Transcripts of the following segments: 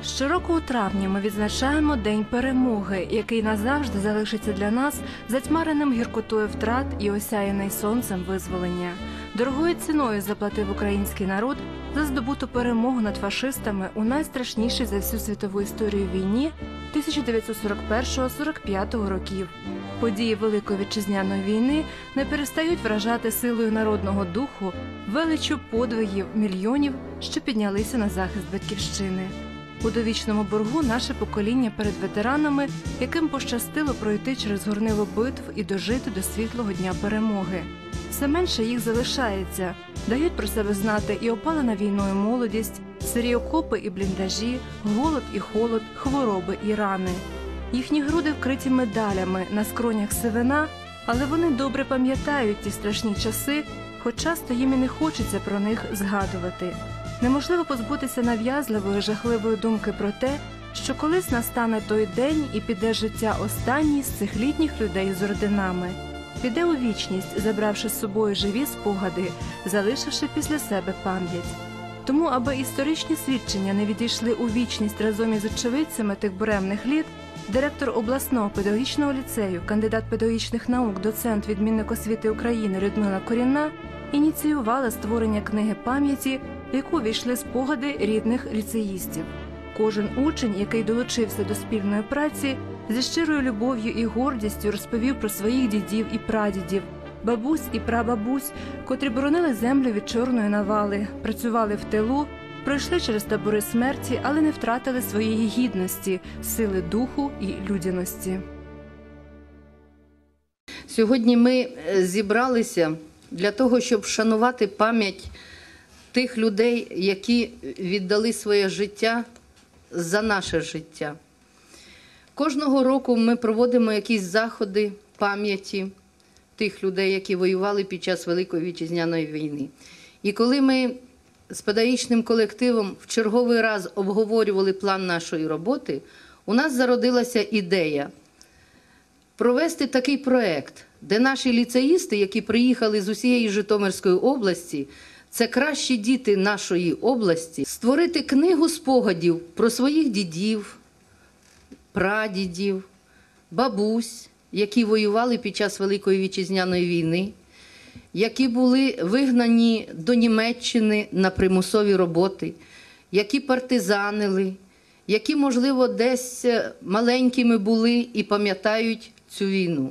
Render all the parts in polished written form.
Щороку у травні ми відзначаємо День перемоги, який назавжди залишиться для нас затьмареним гіркотою втрат і осяяний сонцем визволення. Дорогою ціною заплатив український народ за здобуту перемогу над фашистами у найстрашнішій за всю світову історію війні 1941-45 років. Події Великої Вітчизняної війни не перестають вражати силою народного духу, величчю подвигів мільйонів, що піднялися на захист Батьківщини. У довічному боргу наше покоління перед ветеранами, яким пощастило пройти через горнило битв і дожити до світлого дня перемоги. Все менше їх залишається, дають про себе знати і опалена війною молодість, сирі окопи і бліндажі, голод і холод, хвороби і рани. Їхні груди вкриті медалями, на скронях сивина, але вони добре пам'ятають ті страшні часи, хоч часто їм і не хочеться про них згадувати. Неможливо позбутися нав'язливої, жахливої думки про те, що колись настане той день і піде життя останній з цих літніх людей з орденами. Піде у вічність, забравши з собою живі спогади, залишивши після себе пам'ять. Тому, аби історичні свідчення не відійшли у вічність разом із очевидцями тих буремних літ, директор обласного педагогічного ліцею, кандидат педагогічних наук, доцент, відмінник освіти України Людмила Корінна ініціювала створення книги пам'яті, в яку війшли спогади рідних ліцеїстів. Кожен учень, який долучився до спільної праці, зі щирою любов'ю і гордістю розповів про своїх дідів і прадідів, бабусь і прабабусь, котрі боронили землю від чорної навали, працювали в тилу, пройшли через табори смерті, але не втратили своєї гідності, сили духу і людяності. Сьогодні ми зібралися для того, щоб вшанувати пам'ять тих людей, які віддали своє життя за наше життя. Кожного року ми проводимо якісь заходи пам'яті тих людей, які воювали під час Великої Вітчизняної війни. І коли ми з педагогічним колективом в черговий раз обговорювали план нашої роботи, у нас зародилася ідея провести такий проєкт, де наші ліцеїсти, які приїхали з усієї Житомирської області, це кращі діти нашої області, створити книгу спогадів про своїх дідів, прадідів, бабусь, які воювали під час Великої Вітчизняної війни, які були вигнані до Німеччини на примусові роботи, які партизанили, які, можливо, десь маленькими були і пам'ятають цю війну.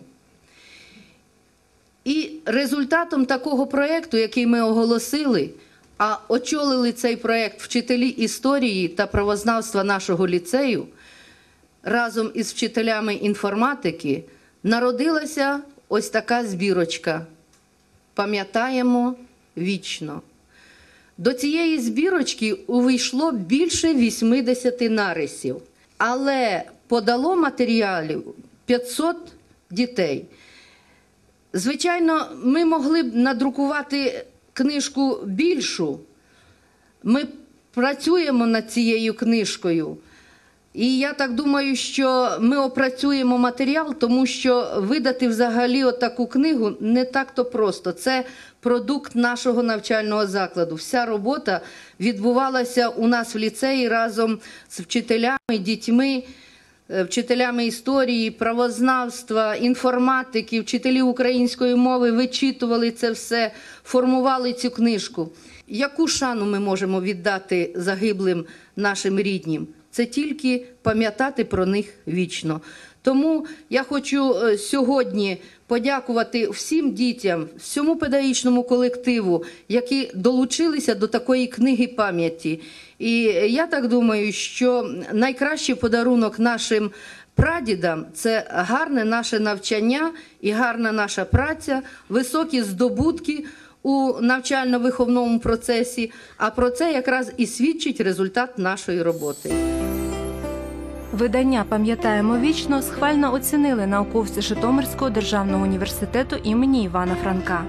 І результатом такого проєкту, який ми оголосили, а очолили цей проєкт вчителі історії та правознавства нашого ліцею, разом із вчителями інформатики, народилася ось така збірочка «Пам'ятаємо вічно». До цієї збірочки увійшло більше 80 нарисів, але подало матеріалів 500 дітей. Звичайно, ми могли б надрукувати книжку більшу. Ми працюємо над цією книжкою. І я так думаю, що ми опрацюємо матеріал, тому що видати взагалі отаку книгу не так-то просто. Це продукт нашого навчального закладу. Вся робота відбувалася у нас в ліцеї разом з вчителями, дітьми, вчителями історії, правознавства, інформатики, вчителі української мови вичитували це все, формували цю книжку. Яку шану ми можемо віддати загиблим нашим ріднім? Це тільки пам'ятати про них вічно. Тому я хочу сьогодні подякувати всім дітям, всьому педагогічному колективу, які долучилися до такої книги пам'яті. І я так думаю, що найкращий подарунок нашим прадідам – це гарне наше навчання і гарна наша праця, високі здобутки у навчально-виховному процесі, а про це якраз і свідчить результат нашої роботи. Видання «Пам'ятаємо вічно» схвально оцінили науковці Житомирського державного університету імені Івана Франка.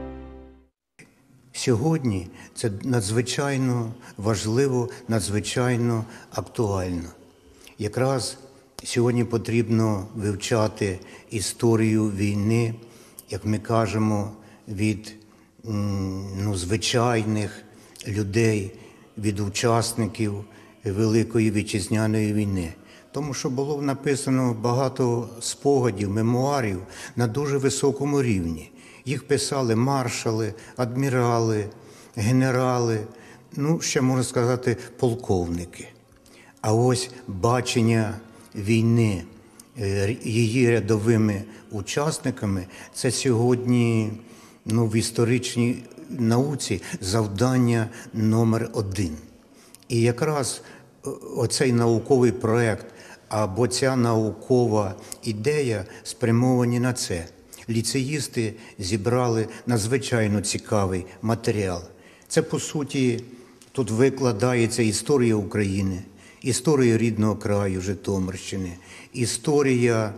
Сьогодні це надзвичайно важливо, надзвичайно актуально. Якраз сьогодні потрібно вивчати історію війни, як ми кажемо, від звичайних людей, від учасників Великої Вітчизняної війни. Тому що було написано багато спогадів, мемуарів на дуже високому рівні. Їх писали маршали, адмірали, генерали, ще можна сказати, полковники. А ось бачення війни її рядовими учасниками – це сьогодні в історичній науці завдання номер 1. І якраз оцей науковий проєкт або ця наукова ідея спрямовані на це. Ліцеїсти зібрали надзвичайно цікавий матеріал. Це, по суті, тут викладається історія України, історія рідного краю Житомирщини, історія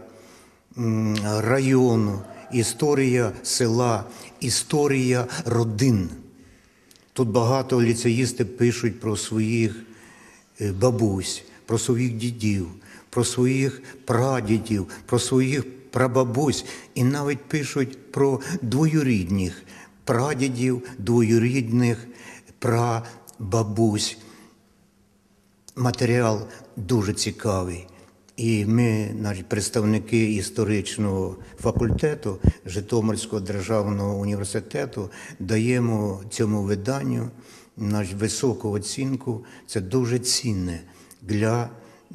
району, історія села, історія родин. Тут багато ліцеїстів пишуть про своїх бабусь, про своїх дідів, про своїх прадідів, про своїх прабабусь і навіть пишуть про двоюрідних прадідів, двоюрідних прабабусь. Матеріал дуже цікавий. І ми, представники історичного факультету Житомирського державного університету, даємо цьому виданню високу оцінку. Це дуже цінне для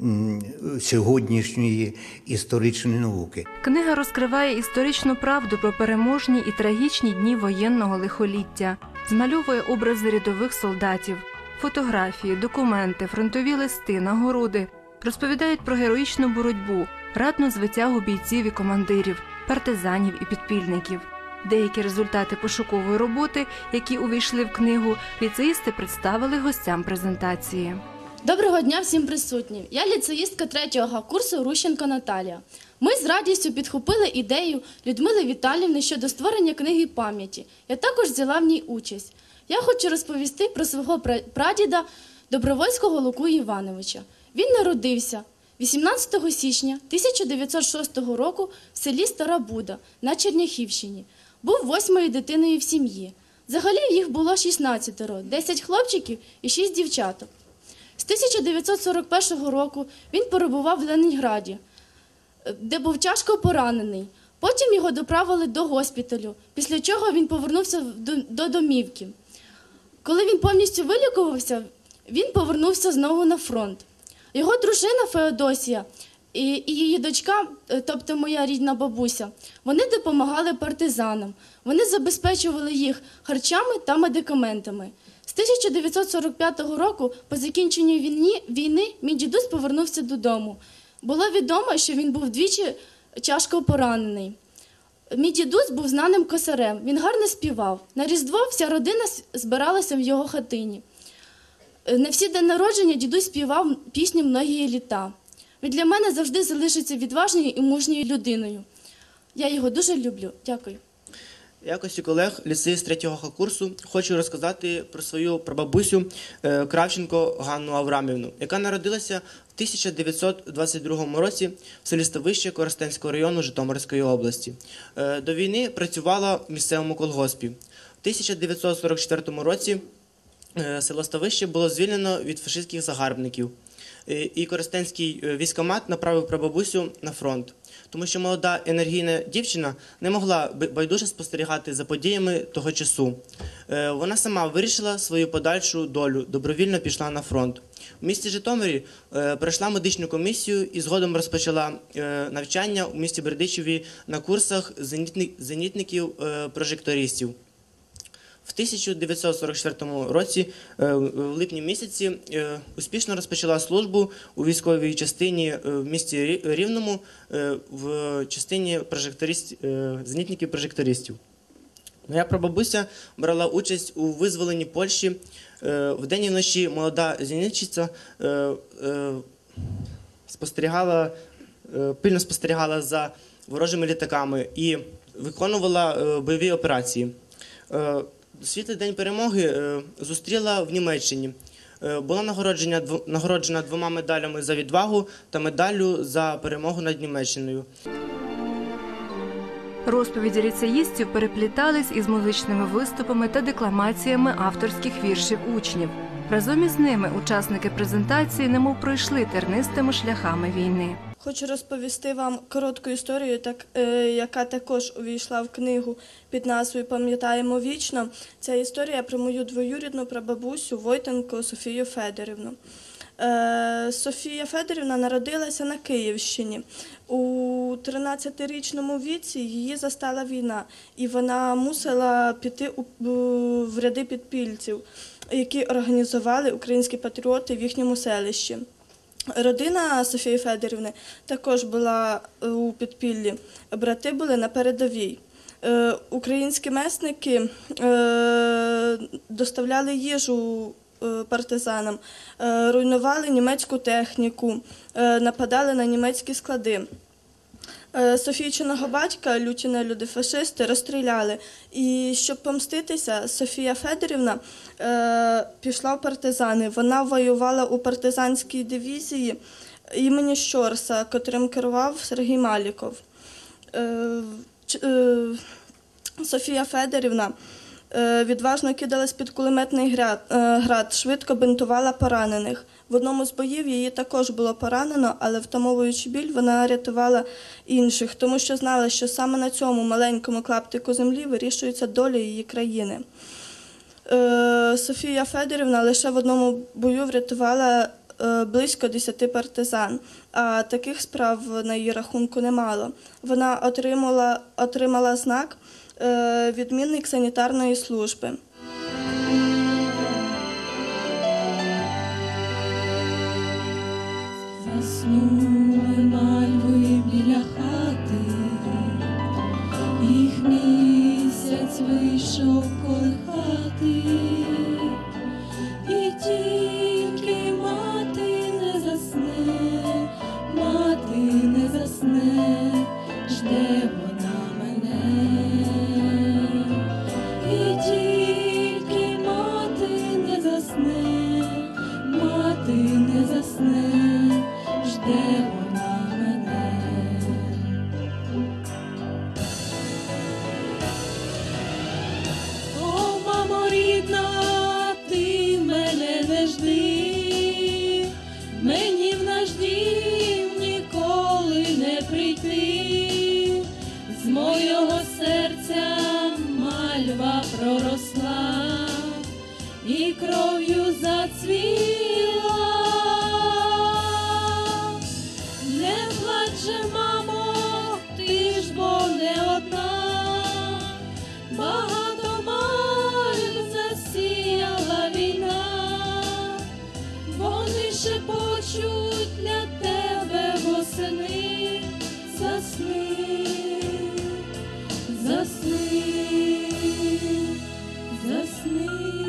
сьогоднішньої історичної науки. Книга розкриває історичну правду про переможні і трагічні дні воєнного лихоліття, змальовує образи рядових солдатів, фотографії, документи, фронтові листи, нагороди, розповідають про героїчну боротьбу, ратну звитягу бійців і командирів, партизанів і підпільників. Деякі результати пошукової роботи, які увійшли в книгу, ліцеїсти представили гостям презентації. Доброго дня всім присутнім. Я ліцеїстка 3-го курсу Рущенко Наталія. Ми з радістю підхопили ідею Людмили Віталіївни щодо створення книги пам'яті. Я також взяла в ній участь. Я хочу розповісти про свого прадіда Добровольського Луку Івановича. Він народився 18 січня 1906 року в селі Стара Буда на Черняхівщині. Був 8-ю дитиною в сім'ї. Взагалі їх було 16, 10 хлопчиків і 6 дівчаток. З 1941 року він перебував в Ленінграді, де був тяжко поранений. Потім його доправили до госпіталю, після чого він повернувся до домівки. Коли він повністю вилікувався, він повернувся знову на фронт. Його дружина Феодосія і її дочка, тобто моя рідна бабуся, вони допомагали партизанам. Вони забезпечували їх харчами та медикаментами. З 1945 року, по закінченню війни, мій дідусь повернувся додому. Було відомо, що він був двічі тяжко поранений. Мій дідусь був знаним косарем, він гарно співав. На Різдво вся родина збиралася в його хатині. На всі день народження дідусь співав пісню «Многії літа». Він для мене завжди залишиться відважною і мужньою людиною. Я його дуже люблю. Дякую. В якості колег ліцеїст 3-го курсу хочу розказати про свою прабабусю Кравченко Ганну Аврамівну, яка народилася в 1922 році в селі Ставище Коростенського району Житомирської області. До війни працювала в місцевому колгоспі. В 1944 році село Ставище було звільнено від фашистських загарбників. І Коростенський військкомат направив прабабусю на фронт, тому що молода енергійна дівчина не могла байдуже спостерігати за подіями того часу. Вона сама вирішила свою подальшу долю, добровільно пішла на фронт. У місті Житомирі пройшла медичну комісію і згодом розпочала навчання у місті Бердичеві на курсах зенітників-прожектористів. В 1944 році, в липні місяці, успішно розпочала службу у військовій частині в місті Рівному в частині зенітників-прожектористів. Моя прабабуся брала участь у визволенні Польщі. Вдень і вночі молода зенітчиця пильно спостерігала за ворожими літаками і виконувала бойові операції. Світлий день перемоги зустріла в Німеччині. Була нагороджена 2 медалями за відвагу та медаллю за перемогу над Німеччиною. Розповіді ліцеїстів переплітались із музичними виступами та декламаціями авторських віршів учнів. Разом із ними учасники презентації немов пройшли тернистими шляхами війни. Хочу розповісти вам коротку історію, яка також увійшла в книгу під назвою «Пам'ятаємо вічно». Це історія про мою двоюрідну прабабусю Войтенко Софію Федорівну. Софія Федорівна народилася на Київщині. У 13-річному віці її застала війна, і вона мусила піти в ряди підпільців, які організували українські патріоти в їхньому селищі. Родина Софії Федорівни також була у підпіллі, брати були на передовій. Українські месники доставляли їжу партизанам, руйнували німецьку техніку, нападали на німецькі склади. Софійчиного батька, люті нелюди фашисти, розстріляли. І щоб помститися, Софія Федорівна пішла в партизани. Вона воювала у партизанській дивізії імені Щорса, котрим керував Сергій Маліков. Софія Федорівна відважно кидалась під кулеметний град, швидко бинтувала поранених. В одному з боїв її також було поранено, але втамовуючи біль, вона рятувала інших, тому що знала, що саме на цьому маленькому клаптику землі вирішується доля її країни. Софія Федорівна лише в одному бою врятувала близько 10 партизан, а таких справ на її рахунку немало. Вона отримала знак «Відмінник санітарної служби». Заснули мальви біля хати, їх місяць вийшов колихати, і тільки мати не засне, жде вона мене, і тільки мати не засне, жде вона мене. О, мамо рідна, ти мене не жди, мені в наш дім ніколи не прийти, з мого серця мальва проросла і кров'ю зацвіла. Не плач же, мамо, ти ж бо не одна, багато мальв засіяла війна, вони шепочуть для тебе восени, засни, засни, засни,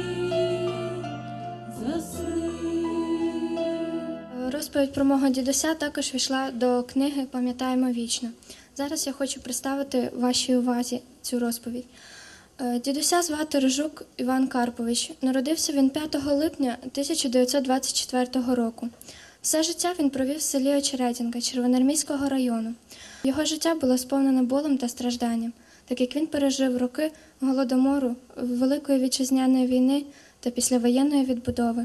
засни. Розповідь про мого дідуся також війшла до книги «Пам'ятаємо вічно». Зараз я хочу представити вашій увазі цю розповідь. Дідуся звати Рижук Іван Карпович. Народився він 5 липня 1924 року. Все життя він провів в селі Очеретінка Червоноармійського району. Його життя було сповнене болем та стражданням, так як він пережив роки Голодомору, Великої Вітчизняної війни та післявоєнної відбудови.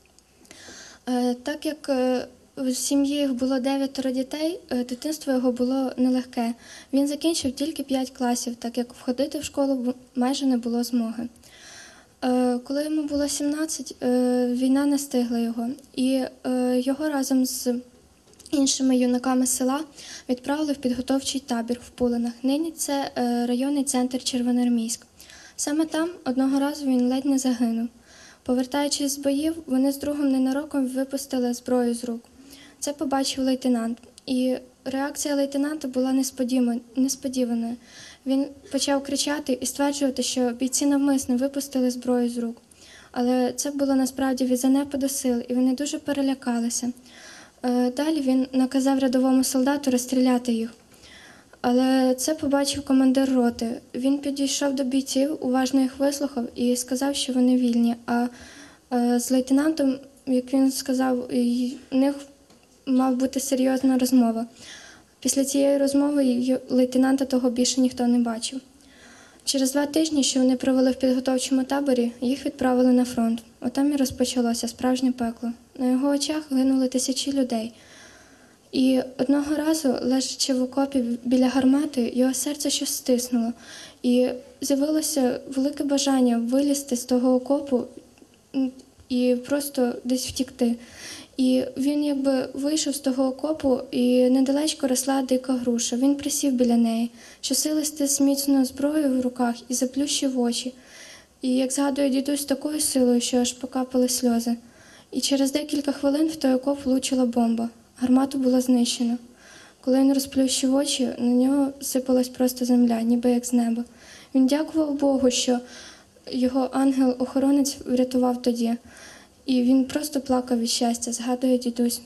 Так як в сім'ї їх було 9 дітей, дитинство його було нелегке. Він закінчив тільки 5 класів, так як входити в школу майже не було змоги. Коли йому було 17, війна настигла його, і його разом з іншими юнаками села відправили в підготовчий табір в Пулинах. Нині це районний центр Червоноармійськ. Саме там одного разу він ледь не загинув. Повертаючись з боїв, вони з другом ненароком випустили зброю з рук. Це побачив лейтенант, і реакція лейтенанта була несподіваною. Він почав кричати і стверджувати, що бійці навмисно випустили зброю з рук. Але це було насправді від занепаду сил, і вони дуже перелякалися. Далі він наказав рядовому солдату розстріляти їх. Але це побачив командир роти. Він підійшов до бійців, уважно їх вислухав і сказав, що вони вільні. А з лейтенантом, як він сказав, у них мав бути серйозна розмова. Після цієї розмови лейтенанта того більше ніхто не бачив. Через 2 тижні, що вони провели в підготовчому таборі, їх відправили на фронт. Отам і розпочалося справжнє пекло. На його очах гинули тисячі людей. І одного разу, лежачи в окопі біля гармати, його серце щось стиснуло. І з'явилося велике бажання вилізти з того окопу і просто десь втікти. І він якби вийшов з того окопу, і недалечко росла дика груша. Він присів біля неї, щосили стис міцно зброю в руках і заплющив очі. І, як згадує дідусь, такою силою, що аж покапали сльози. І через декілька хвилин в той окоп влучила бомба. Гармату було знищено. Коли він розплющив очі, на нього сипалась просто земля, ніби як з неба. Він дякував Богу, що його ангел-охоронець врятував тоді. І він просто плакав від щастя, згадує дідусь.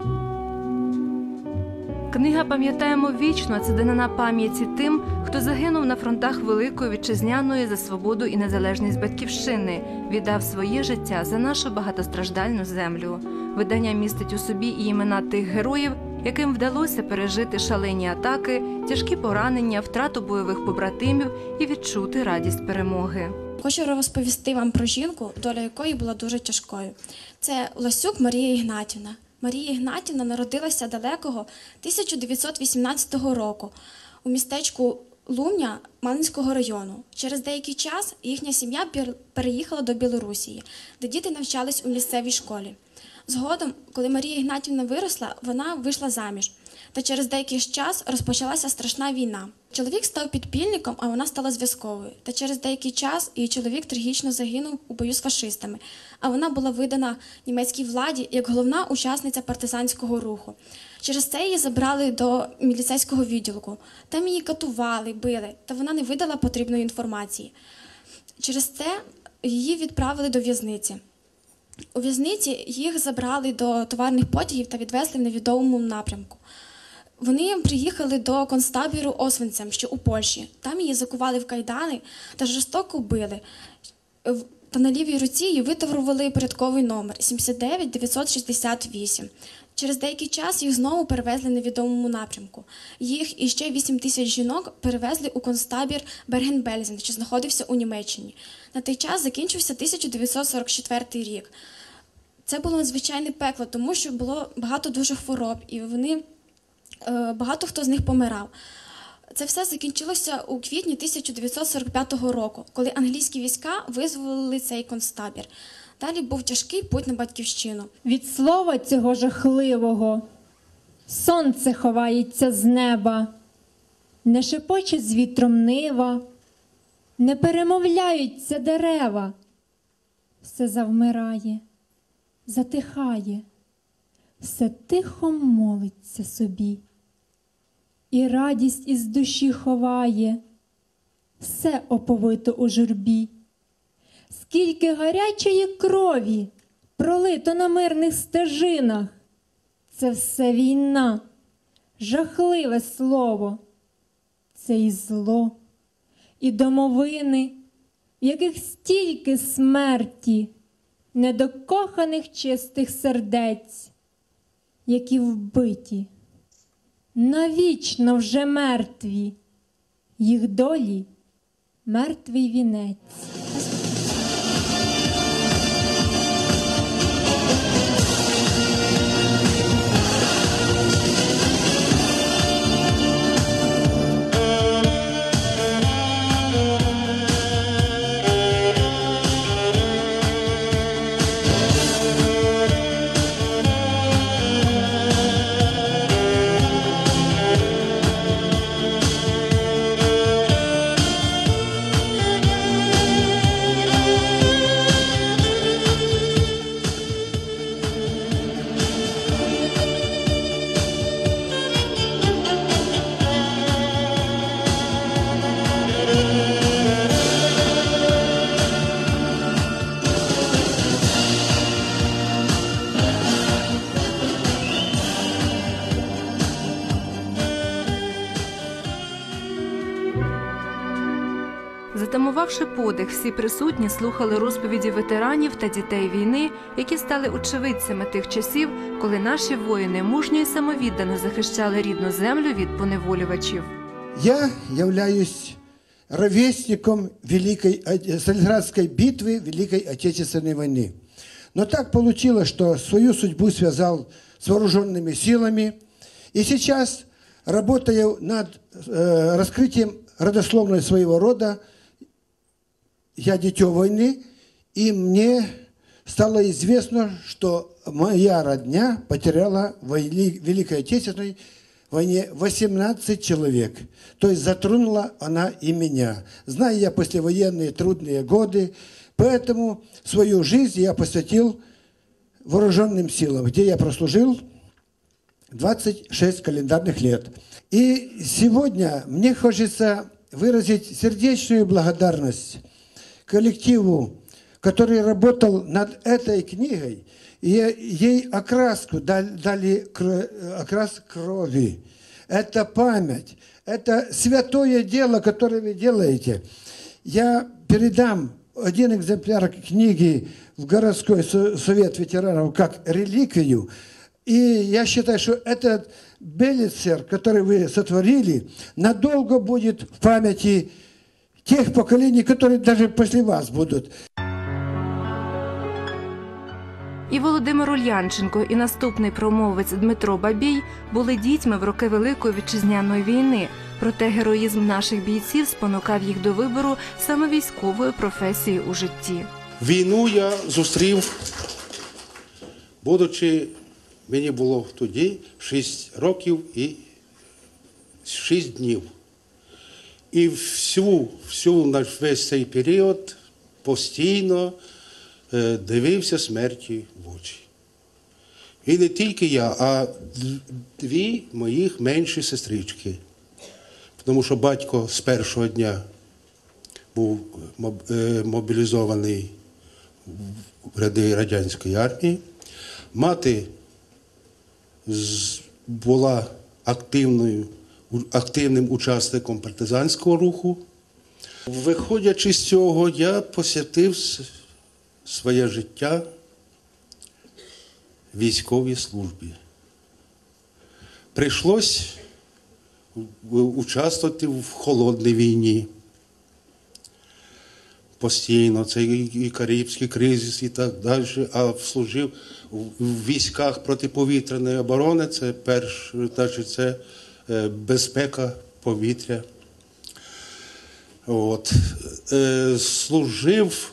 Книга «Пам'ятаємо вічно» – це данина пам'яті тим, хто загинув на фронтах Великої Вітчизняної за свободу і незалежність Батьківщини, віддав своє життя за нашу багатостраждальну землю. Видання містить у собі і імена тих героїв, яким вдалося пережити шалені атаки, тяжкі поранення, втрату бойових побратимів і відчути радість перемоги. Хочу розповісти вам про жінку, доля якої була дуже тяжкою. Це Ласюк Марія Ігнатівна. Марія Ігнатівна народилася далекого 1918 року у містечку Лумня Малинського району. Через деякий час їхня сім'я переїхала до Білорусії, де діти навчались у місцевій школі. Згодом, коли Марія Ігнатівна виросла, вона вийшла заміж. Та через деякий час розпочалася страшна війна. Чоловік став підпільником, а вона стала зв'язковою. Та через деякий час її чоловік трагічно загинув у бою з фашистами, а вона була видана німецькій владі як головна учасниця партизанського руху. Через це її забрали до міліцейського відділку. Там її катували, били, та вона не видала потрібної інформації. Через це її відправили до в'язниці. У в'язниці їх забрали до товарних потягів та відвезли в невідомому напрямку. Вони приїхали до концтабору Освенцим, що у Польщі. Там її закували в кайдани та жорстоко били. Та на лівій руці її витаврували порядковий номер 79968. Через деякий час їх знову перевезли в невідомому напрямку. Їх і ще 8 тисяч жінок перевезли у концтабір Берген-Бельзен, що знаходився у Німеччині. На той час закінчився 1944 рік. Це було надзвичайне пекло, тому що було багато дуже хвороб, і багато хто з них помирав. Це все закінчилося у квітні 1945 року, коли англійські війська визволили цей концтабір. Далі був тяжкий путь на Батьківщину. Від слова цього жахливого сонце ховається з неба, не шепоче з вітром нива, не перемовляються дерева. Все завмирає, затихає, все тихо молиться собі. І радість із душі ховає, все оповито у журбі. Скільки гарячої крові пролито на мирних стежинах. Це все війна, жахливе слово. Це і зло, і домовини, в яких стільки смерті, недокоханих чистих сердець, які вбиті, навічно вже мертві, їх долі мертвий вінець. Затамувавши подих, всі присутні слухали розповіді ветеранів та дітей війни, які стали очевидцями тих часів, коли наші воїни мужньо і самовіддано захищали рідну землю від поневолювачів. Я являюсь ровесником Сталинградской битвы Великой Отечественной войны. Но так получилось, что свою судьбу связал с вооруженными силами. И сейчас, работая над раскрытием родословной своего рода, я дитё войны, и мне стало известно, что моя родня потеряла в Великой Отечественной войне 18 человек. То есть затронула она и меня. Знаю я послевоенные трудные годы, поэтому свою жизнь я посвятил вооруженным силам, где я прослужил 26 календарных лет. И сегодня мне хочется выразить сердечную благодарность коллективу, который работал над этой книгой, и ей окраску дали окрас крови. Это память, это святое дело, которое вы делаете. Я передам один экземпляр книги в городской совет ветеранов как реликвию. И я считаю, что этот Беллицер, который вы сотворили, надолго будет в памяти тех поколений, которые даже после вас будут. І Володимир Ульянченко, і наступний промовець Дмитро Бабій були дітьми в роки Великої Вітчизняної війни. Проте героїзм наших бійців спонукав їх до вибору саме військової професії у житті. Війну я зустрів, будучи, мені було тоді 6 років і 6 днів. І весь цей період постійно дивився смерті в очі. І не тільки я, а 2 моїх менші сестрички. Тому що батько з першого дня був мобілізований в ряди радянської армії. Мати була активним учасником партизанського руху. Виходячи з цього, я посвятив своє життя військовій службі. Прийшлось участвувати в холодній війні. Постійно, це і Карибський кризис, і так далі. А служив в військах протиповітряної оборони, це безпека повітря. Служив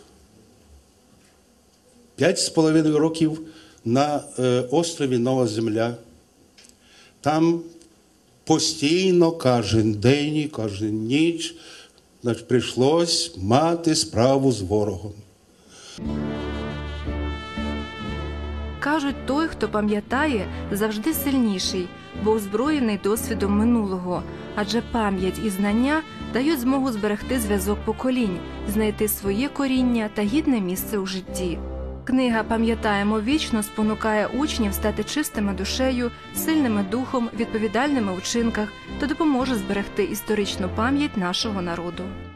5,5 років на острові Нова Земля. Там постійно, кожен день, і кожен ніч прийшлось мати справу з ворогом. Кажуть, той, хто пам'ятає, завжди сильніший, бо озброєний досвідом минулого. Адже пам'ять і знання дають змогу зберегти зв'язок поколінь, знайти своє коріння та гідне місце у житті. Книга «Пам'ятаємо вічно» спонукає учнів стати чистими душею, сильними духом, відповідальними у вчинках та допоможе зберегти історичну пам'ять нашого народу.